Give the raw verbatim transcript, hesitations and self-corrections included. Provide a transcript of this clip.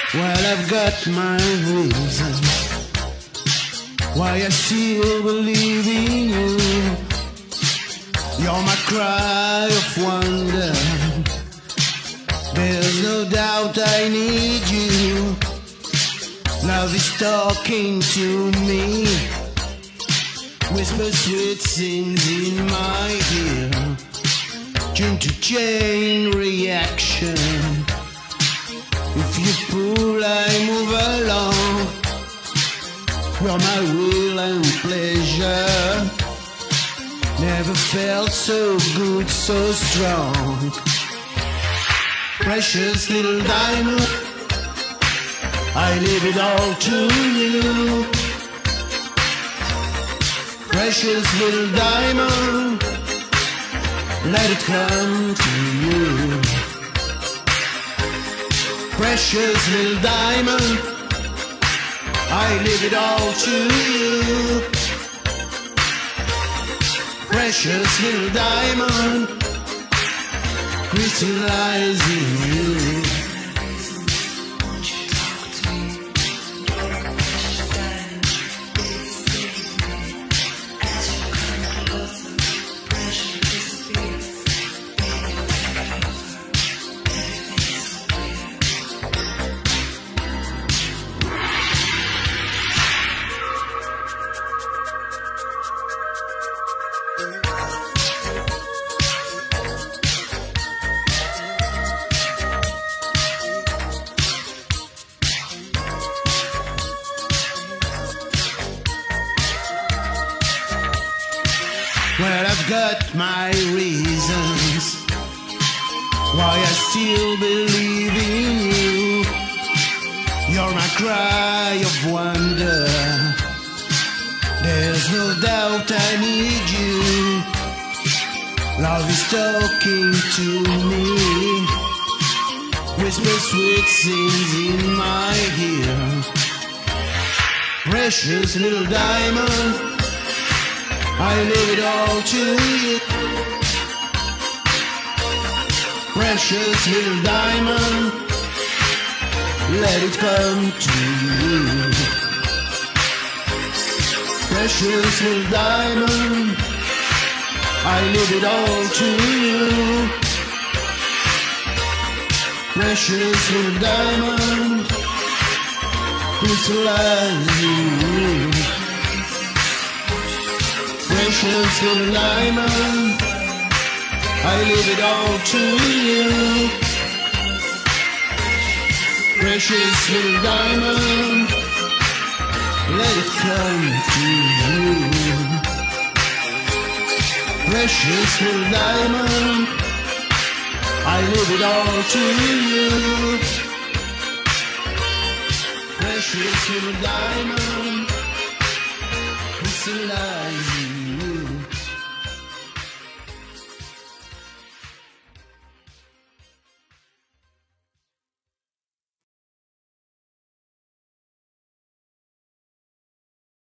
Well, I've got my reasons why I still believe in you. You're my cry of wonder. There's no doubt I need you. Love is talking to me. Whisper sweet things in my ear. Chain to chain reaction. If you pull, I move along. You're my will and pleasure. Never felt so good, so strong. Precious little diamond, I leave it all to you. Precious little diamond, let it come to you. Precious little diamond, I leave it all to you. Precious little diamond, crystallize in you. Well, I've got my reasons why I still believe in you. You're my cry of wonder. There's no doubt I need you. Love is talking to me. Whisper sweet things in my ear. Precious little diamond, I leave it all to you. Precious little diamond, let it come to you. Precious little diamond, I leave it all to you. Precious little diamond, crystallize you. Precious little diamond, I leave it all to you. Precious little diamond, let it come to you. Precious little diamond, I leave it all to you. Precious little diamond, crystallize you.